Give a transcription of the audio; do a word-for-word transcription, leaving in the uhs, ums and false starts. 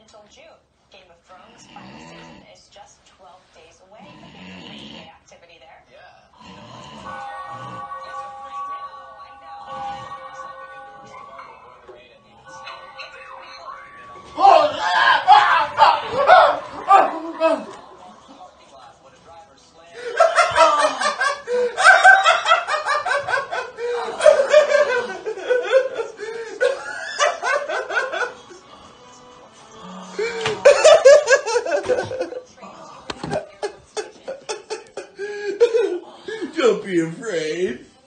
until June. Game of Thrones final season is just twelve days away. Great day activity there. Yeah. I know, I know. Don't be afraid.